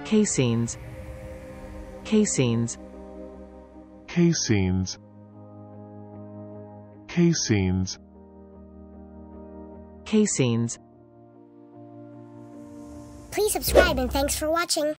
caseins, caseins, caseins, caseins, caseins. Please subscribe and thanks for watching.